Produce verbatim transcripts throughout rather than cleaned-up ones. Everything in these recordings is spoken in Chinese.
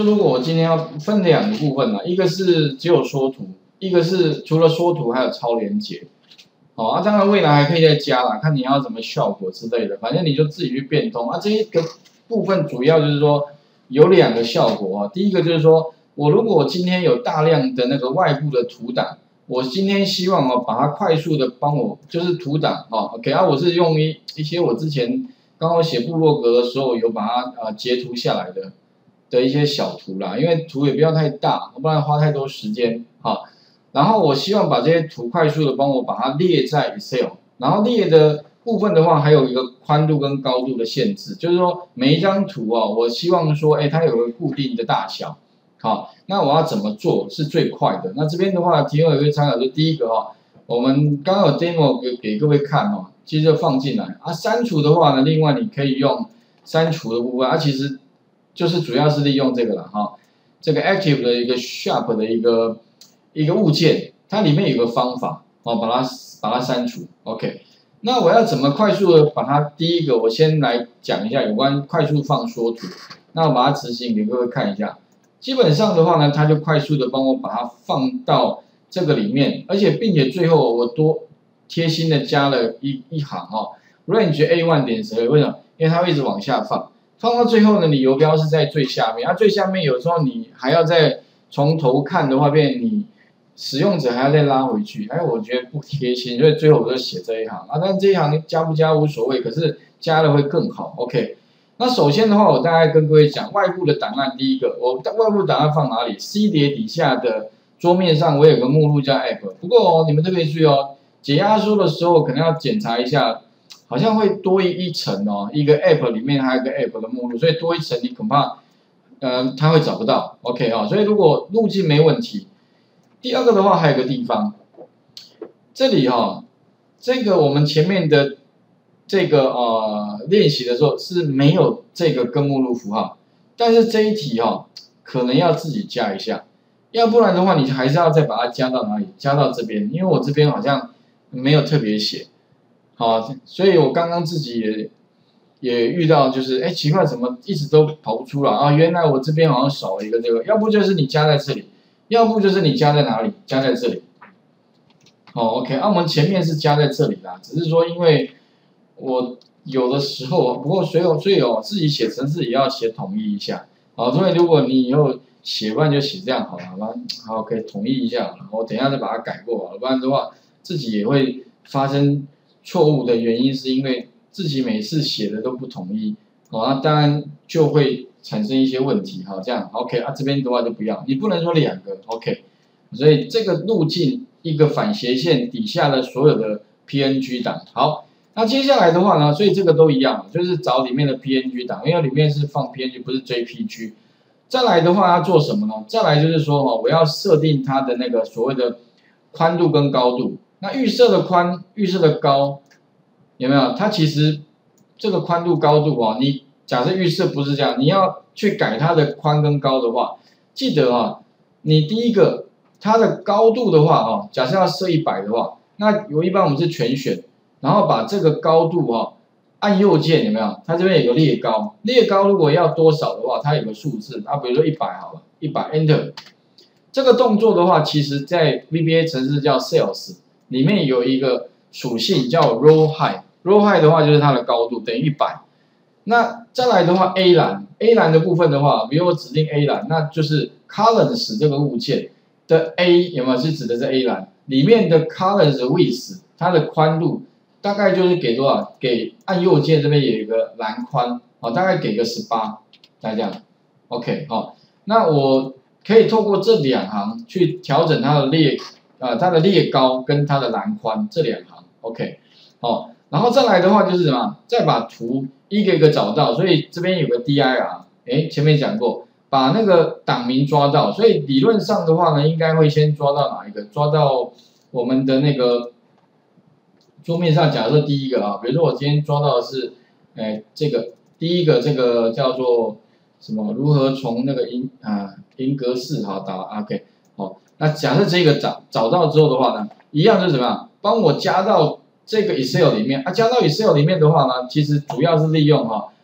如果我今天要分两个部分呢，一个是只有缩图，一个是除了缩图还有超连结。好啊，当然未来还可以再加啦，看你要什么效果之类的，反正你就自己去变通啊。这一个部分主要就是说有两个效果啊，第一个就是说我如果今天有大量的那个外部的图档，我今天希望哦把它快速的帮我就是图档哦 ，OK 啊，我是用一一些我之前刚好写部落格的时候有把它呃截图下来的。的一些小图啦，因为图也不要太大，不然花太多时间哈。然后我希望把这些图快速的帮我把它列在 Excel， 然后列的部分的话，还有一个宽度跟高度的限制，就是说每一张图哦，我希望说，哎，它有个固定的大小，好，那我要怎么做是最快的？那这边的话，提供有一个参考，就第一个哈，我们刚刚有 demo 给给各位看哦，其实就放进来啊。删除的话呢，另外你可以用删除的部分啊，其实。就是主要是利用这个了哈，这个 active 的一个 sharp 的一个一个物件，它里面有个方法哦，把它把它删除。OK， 那我要怎么快速的把它？第一个，我先来讲一下有关快速放缩图。那我把它执行给各位看一下。基本上的话呢，它就快速的帮我把它放到这个里面，而且并且最后我多贴心的加了一一行哦 ，range A 一 点十二，为什么？因为它会一直往下放。放到最后呢，你游标是在最下面，啊，最下面有时候你还要再从头看的话，变你使用者还要再拉回去，哎，我觉得不贴心，所以最后我就写这一行啊，但这一行加不加无所谓，可是加了会更好。OK， 那首先的话，我大概跟各位讲外部的档案，第一个，我外部档案放哪里 ？C 碟底下的桌面上我有个目录叫 App， 不过哦，你们特别注意哦，解压缩的时候可能要检查一下。好像会多一一层哦，一个 app 里面还有一个 app 的目录，所以多一层你恐怕，呃，它会找不到 ，OK 啊、哦，所以如果路径没问题，第二个的话还有个地方，这里哈、哦，这个我们前面的这个呃练习的时候是没有这个根目录符号，但是这一题哈、哦，可能要自己加一下，要不然的话你还是要再把它加到哪里？加到这边，因为我这边好像没有特别写。好，所以我刚刚自己也也遇到，就是哎奇怪，怎么一直都跑不出来啊？原来我这边好像少了一个这个，要不就是你加在这里，要不就是你加在哪里？加在这里。好 ，OK， 啊，我们前面是加在这里啦，只是说因为我有的时候，不过所以所以哦，自己写程式也要写统一一下。好，所以如果你以后写不然就写这样好了，好吧？好，可以统一一下，我等一下再把它改过好了，不然的话自己也会发生。错误的原因是因为自己每次写的都不统一，哦，那当然就会产生一些问题，好，这样 OK 啊，这边的话就不要，你不能说两个 OK， 所以这个路径一个反斜线底下的所有的 P N G 档，好，那接下来的话呢，所以这个都一样，就是找里面的 P N G 档，因为里面是放 P N G 不是 J P G， 再来的话要做什么呢？再来就是说哦，我要设定它的那个所谓的宽度跟高度。那预设的宽、预设的高，有没有？它其实这个宽度、高度啊，你假设预设不是这样，你要去改它的宽跟高的话，记得啊，你第一个它的高度的话啊，假设要设一百的话，那有一般我们是全选，然后把这个高度啊按右键有没有？它这边有个列高，列高如果要多少的话，它有个数字啊，比如说一百好了，一百 Enter。这个动作的话，其实在 V B A 程式叫 Sales。里面有一个属性叫 row height，row height 的话就是它的高度等于一百。那再来的话 ，A 栏 A 栏的部分的话，比如我指定 A 栏，那就是 columns 这个物件的 A 有没有是指的是 A 栏里面的 columns width 它的宽度大概就是给多少？给按右键这边有一个栏宽啊，大概给个十八，大概这样 ，OK 好，那我可以透过这两行去调整它的列。啊、呃，它的列高跟它的栏宽这两行 ，OK， 好，然后再来的话就是什么？再把图一个一个找到，所以这边有个 D I R， 哎，前面讲过，把那个档名抓到，所以理论上的话呢，应该会先抓到哪一个？抓到我们的那个桌面上，假设第一个啊，比如说我今天抓到的是，哎，这个第一个这个叫做什么？如何从那个音啊音格式好打 OK。好，那假设这个找找到之后的话呢，一样就是怎么样，帮我加到这个 Excel 里面啊，加到 Excel 里面的话呢，其实主要是利用哈、哦，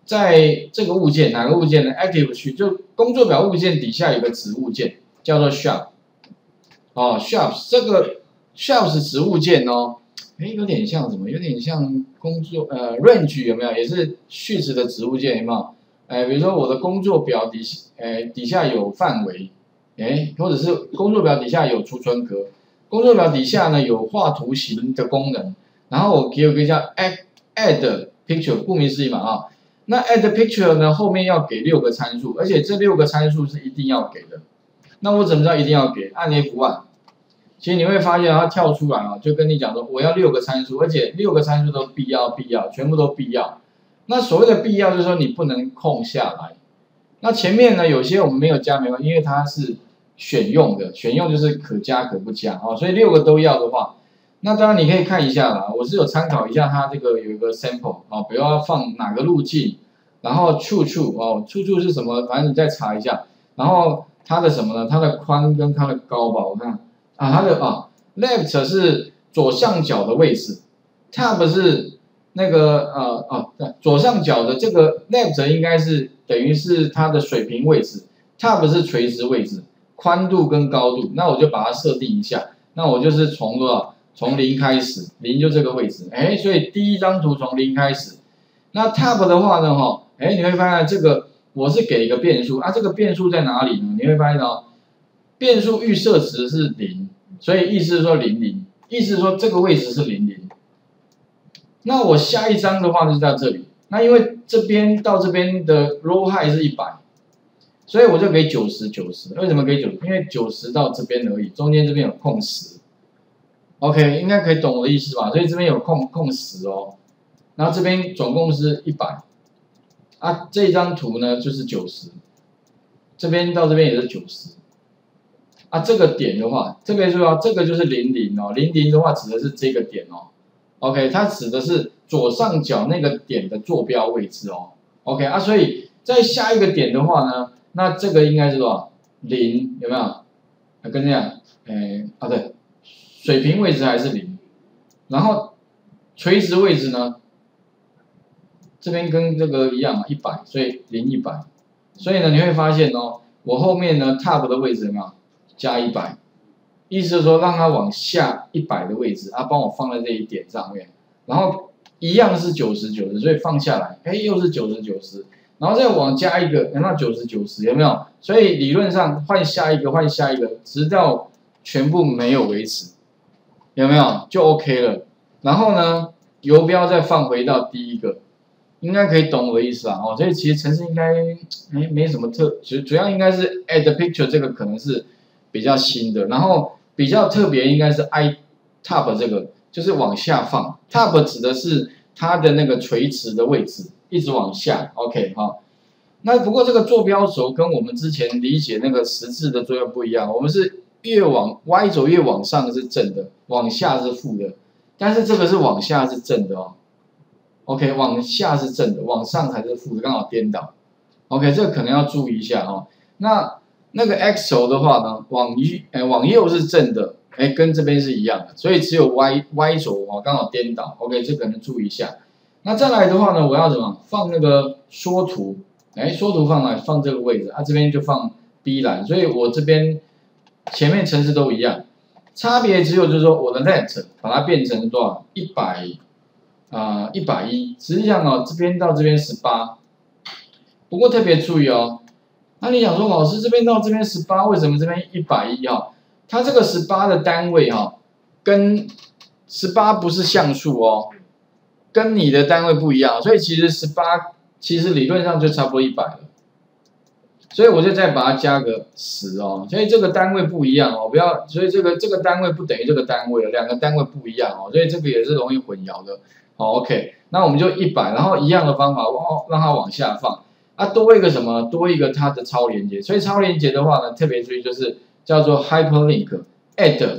在这个物件哪个物件呢 ？active 区就工作表物件底下有个子物件叫做 shop， 哦 shops 这个 shops 子物件哦，哎有点像什么？有点像工作呃 range 有没有？也是序词的子物件有没有？哎，比如说我的工作表底哎底下有范围，哎或者是工作表底下有储存格，工作表底下呢有画图形的功能，然后我给有个叫 add add picture， 顾名思义嘛啊。那 add picture 呢，后面要给六个参数，而且这六个参数是一定要给的。那我怎么知道一定要给？按 F 一， 其实你会发现它跳出来啊，就跟你讲说我要六个参数，而且六个参数都必要必要，全部都必要。那所谓的必要就是说你不能空下来。那前面呢有些我们没有加没关系，因为它是选用的，选用就是可加可不加啊，所以六个都要的话。那当然你可以看一下啦，我是有参考一下它这个有一个 sample 哦，比如要放哪个路径，然后处处哦，处处是什么，反正你再查一下，然后它的什么呢？它的宽跟它的高吧，我看啊，它的啊 left 是左上角的位置 ，tab 是那个呃啊左上角的这个 left 应该是等于是它的水平位置 ，tab 是垂直位置，宽度跟高度，那我就把它设定一下，那我就是从多少？从零开始，零就这个位置，哎，所以第一张图从零开始。那 tab 的话呢，哈，哎，你会发现这个我是给一个变数啊，这个变数在哪里呢？你会发现哦，变数预设值是零，所以意思是说零零，意思是说这个位置是零零。那我下一张的话就在这里，那因为这边到这边的 row height 是一百，所以我就给九十九十。为什么给九十？因为九十到这边而已，中间这边有空十。OK， 应该可以懂我的意思吧？所以这边有空空十哦，然后这边总共是一百，啊，这张图呢就是九十，这边到这边也是九十，啊，这个点的话，这边说要这个就是零零哦，零零的话指的是这个点哦 ，OK， 它指的是左上角那个点的坐标位置哦 ，OK 啊，所以在下一个点的话呢，那这个应该是多少？零有没有？啊，跟这样，哎，啊对。水平位置还是零，然后垂直位置呢，这边跟这个一样，一百，所以零一百，所以呢你会发现哦，我后面呢 tab 的位置有没有加一百，意思是说让它往下一百的位置，啊帮我放在这一点上面，然后一样是九十九十，所以放下来，哎又是九十九十，然后再往加一个，那九十九十有没有？所以理论上换下一个换下一个，直到全部没有为止。有没有就 OK 了？然后呢，游标再放回到第一个，应该可以懂我的意思啊。哦，所以其实程式应该没没什么特，主主要应该是 add picture 这个可能是比较新的，然后比较特别应该是 i tab 这个，就是往下放 ，tab 指的是它的那个垂直的位置，一直往下。OK 哈、哦，那不过这个坐标轴跟我们之前理解那个十字的坐标不一样，我们是。越往 Y 轴越往上是正的，往下是负的，但是这个是往下是正的哦。OK， 往下是正的，往上才是负的，刚好颠倒。OK， 这个可能要注意一下哦。那那个 X 轴的话呢，往一哎往右是正的，哎跟这边是一样的，所以只有 Y Y 轴哦刚好颠倒。OK， 这可能注意一下。那再来的话呢，我要怎么放那个缩图？哎，缩图放哪？放这个位置啊，这边就放 B 栏，所以我这边。前面程式都一样，差别只有就是说我的 let 把它变成多少？一百啊，一百一。实际上哦，这边到这边十八。不过特别注意哦，那你想说老师这边到这边十八，为什么这边一百一哈？它这个十八的单位哈、哦，跟十八不是像素哦，跟你的单位不一样，所以其实十八其实理论上就差不多一百了。所以我就再把它加个十哦，所以这个单位不一样哦，不要，所以这个这个单位不等于这个单位，两个单位不一样哦，所以这个也是容易混淆的。好 ，OK， 那我们就一百，然后一样的方法，往让它往下放，啊，多一个什么？多一个它的超连接，所以超连接的话呢，特别注意就是叫做 hyperlink，add，add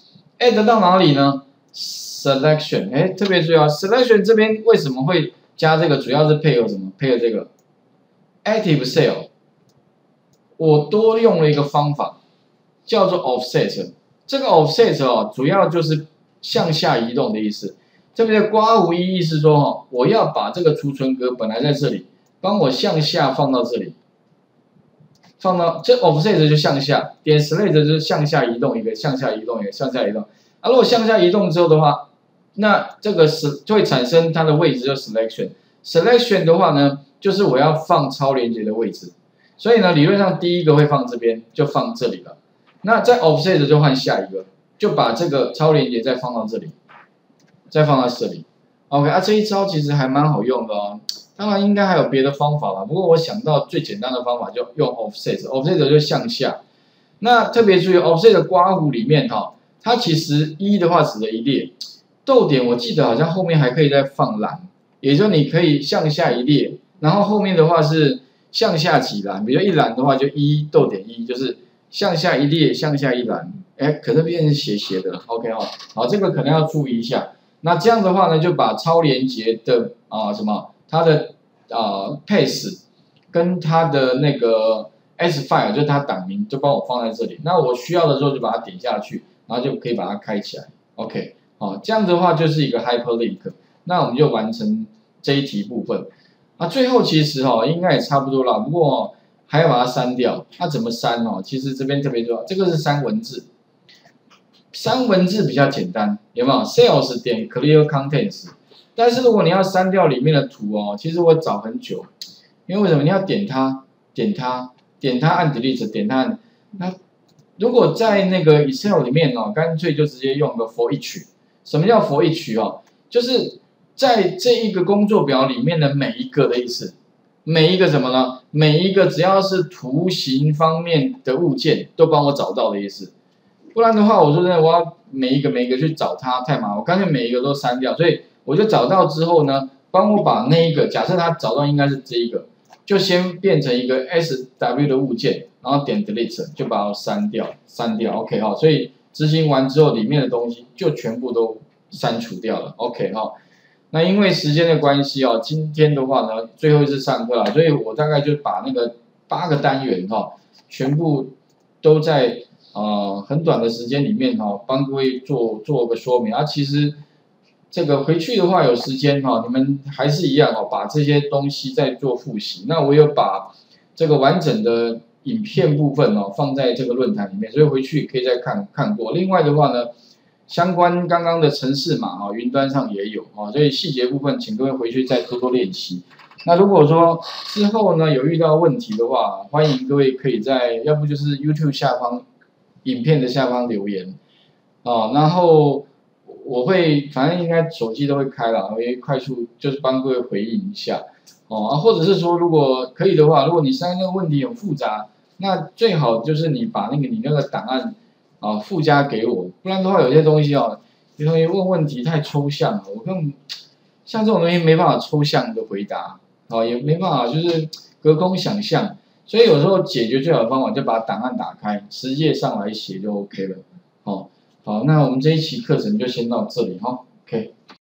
add 到哪里呢 ？selection， 哎，特别注意啊 ，selection 这边为什么会加这个？主要是配合什么？配合这个 active cell。我多用了一个方法，叫做 offset。这个 offset 哦，主要就是向下移动的意思。这边的刮胡一意思说哦，我要把这个储存格本来在这里帮我向下放到这里，放到这 offset 就向下，点 select 就是向下移动一个，向下移动一个，向下移动。啊，如果向下移动之后的话，那这个是就会产生它的位置就 selection。selection 的话呢，就是我要放超连接的位置，所以呢，理论上第一个会放这边，就放这里了。那在 offset 就换下一个，就把这个超连接再放到这里，再放到这里。OK 啊，这一招其实还蛮好用的哦。当然应该还有别的方法啦，不过我想到最简单的方法就用 offset，offset 就向下。那特别注意 offset 的刮弧里面哈、哦，它其实一的话指的一列，逗点我记得好像后面还可以再放栏，也就是你可以向下一列，然后后面的话是向下几栏，比如一栏的话就一逗点一，就是向下一列，向下一栏，哎，可能变成斜斜的 ，OK 哦，好，这个可能要注意一下。那这样的话呢，就把超连接的啊、呃、什么，它的啊、呃、path 跟它的那个 s file 就是它档名，就帮我放在这里。那我需要的时候就把它点下去，然后就可以把它开起来 ，OK。好，这样的话就是一个 hyperlink， 那我们就完成这一题部分。啊，最后其实哈、哦、应该也差不多了，不过、哦、还要把它删掉。那怎么删哦？其实这边特别重要，这个是删文字。删文字比较简单，有没有 ？Sales 点 Clear Contents， 但是如果你要删掉里面的图哦，其实我找很久，因为为什么？你要点它，点它，点它按 Delete， 点它按。那如果在那个 Excel 里面哦，干脆就直接用个 For each。什么叫 For each 哦？就是在这一个工作表里面的每一个的意思，每一个什么呢？每一个只要是图形方面的物件，都帮我找到的意思。不然的话，我说真的，我要每一个每一个去找它太麻烦，我干脆每一个都删掉。所以我就找到之后呢，帮我把那一个，假设他找到应该是这一个，就先变成一个 S W 的物件，然后点 Delete 就把它删掉，删掉 ，OK 哈。所以执行完之后，里面的东西就全部都删除掉了 ，OK 哈。那因为时间的关系哦，今天的话呢，最后一次上课了，所以我大概就把那个八个单元哈，全部都在。呃，很短的时间里面哈、哦，帮各位做做个说明啊。其实这个回去的话有时间哈、哦，你们还是一样哦，把这些东西再做复习。那我有把这个完整的影片部分哦放在这个论坛里面，所以回去可以再看看过。另外的话呢，相关刚刚的程式码哈，云端上也有啊，所以细节部分请各位回去再多多练习。那如果说之后呢有遇到问题的话，欢迎各位可以在要不就是 YouTube 下方。影片的下方留言，哦，然后我会反正应该手机都会开了，我会快速就是帮各位回应一下，哦，啊，或者是说如果可以的话，如果你删那个问题很复杂，那最好就是你把那个你那个档案啊附加给我，不然的话有些东西哦，有些东西问问题太抽象了，我根本像这种东西没办法抽象的回答，哦，也没办法就是隔空想象。所以有时候解决最好的方法就把档案打开，直接上来写就 OK 了。好，好，那我们这一期课程就先到这里哈 ，OK。